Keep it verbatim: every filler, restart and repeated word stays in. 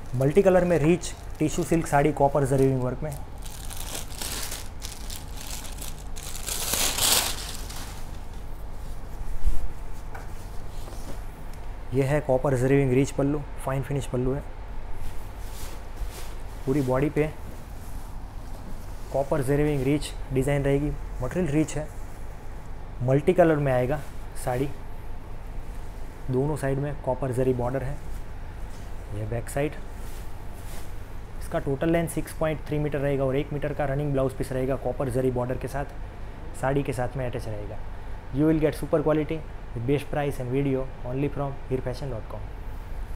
Multi colour में rich tissue silk sari copper zari work में। यह है copper zari rich pallu, fine finish pallu है। पूरी बॉडी पे कॉपर जरी रिच डिज़ाइन रहेगी, मटेरियल रिच है, मल्टी कलर में आएगा साड़ी। दोनों साइड में कॉपर जरी बॉर्डर है। यह बैक साइड, इसका total length six point three metre रहेगा और एक मीटर का रनिंग ब्लाउज पीस रहेगा कॉपर जरी बॉर्डर के साथ, साड़ी के साथ में अटैच रहेगा। You will get super quality with best price and video only from Heer fashion dot com.